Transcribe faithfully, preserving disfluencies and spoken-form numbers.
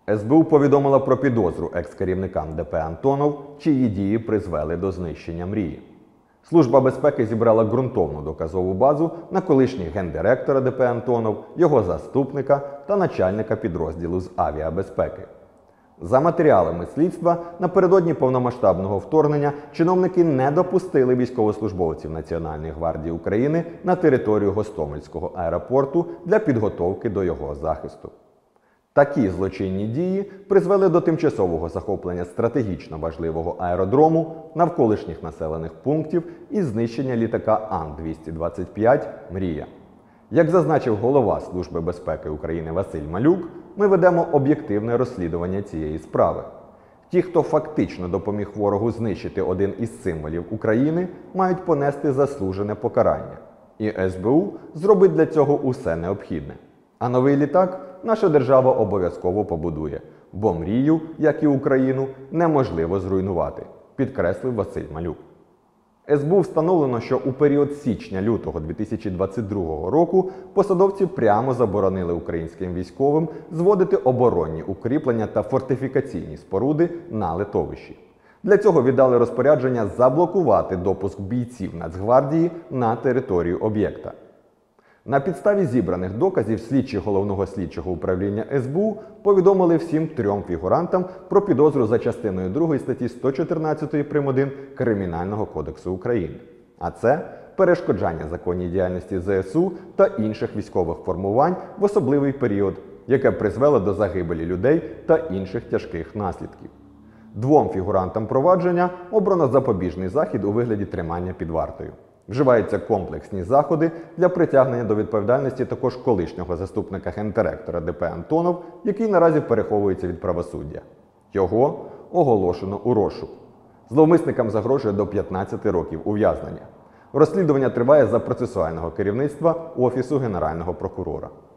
ес бе у повідомила про підозру екс-керівникам де пе «Антонов», чиї дії призвели до знищення мрії. Служба безпеки зібрала ґрунтовну доказову базу на колишніх гендиректора де пе «Антонов», його заступника та начальника підрозділу з авіабезпеки. За матеріалами слідства, напередодні повномасштабного вторгнення чиновники не допустили військовослужбовців Національної гвардії України на територію Гостомельського аеропорту для підготовки до його захисту. Такі злочинні дії призвели до тимчасового захоплення стратегічно важливого аеродрому, навколишніх населених пунктів і знищення літака Ан двісті двадцять п'ять «Мрія». Як зазначив голова Служби безпеки України Василь Малюк, ми ведемо об'єктивне розслідування цієї справи. Ті, хто фактично допоміг ворогу знищити один із символів України, мають понести заслужене покарання. І ес бе у зробить для цього усе необхідне. А новий літак наша держава обов'язково побудує, бо мрію, як і Україну, неможливо зруйнувати, підкреслив Василь Малюк. ес бе у встановлено, що у період січня-лютого дві тисячі двадцять другого року посадовці прямо заборонили українським військовим зводити оборонні укріплення та фортифікаційні споруди на литовищі. Для цього віддали розпорядження заблокувати допуск бійців Нацгвардії на територію об'єкта. На підставі зібраних доказів слідчі Головного слідчого управління ес бе у повідомили всім трьом фігурантам про підозру за частиною другої статті сто чотирнадцять прим. один Кримінального кодексу України. А це перешкоджання законній діяльності зе ес у та інших військових формувань в особливий період, яке призвело до загибелі людей та інших тяжких наслідків. Двом фігурантам провадження обрано запобіжний захід у вигляді тримання під вартою. Вживаються комплексні заходи для притягнення до відповідальності також колишнього заступника гендиректора де пе «Антонов», який наразі переховується від правосуддя. Його оголошено у розшук. Зловмисникам загрожує до п'ятнадцяти років ув'язнення. Розслідування триває за процесуального керівництва Офісу Генерального прокурора.